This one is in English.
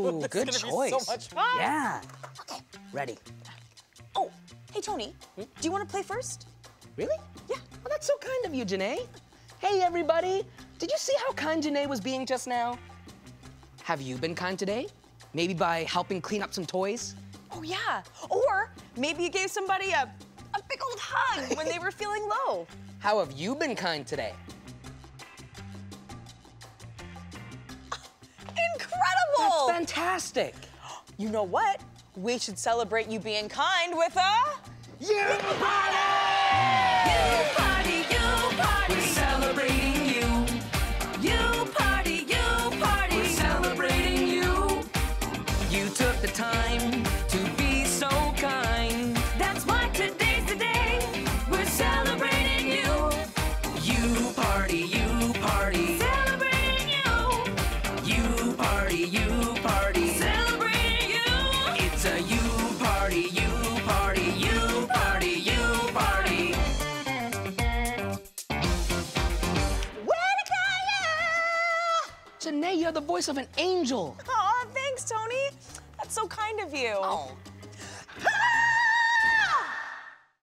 Ooh, good choice. This is gonna be so much fun. Yeah. Okay. Ready. Oh, hey, Tony. Do you want to play first? Really? Yeah. Well, that's so kind of you, Janaye. Hey, everybody. Did you see how kind Janaye was being just now? Have you been kind today? Maybe by helping clean up some toys? Oh, yeah. Or maybe you gave somebody a big old hug when they were feeling low. How have you been kind today? Incredible! That's fantastic. You know what? We should celebrate you being kind with a... You party! You party, you party. We're celebrating you. You party, you party. We're celebrating you. You took the time to be so kind. That's why today's the day. We're celebrating you. You party, you party. Celebrating you. You party, you party. Celebrating you. It's a you party, you party, you party, you party. Janaye, you're the voice of an angel. Aw, thanks, Tony. That's so kind of you. Oh.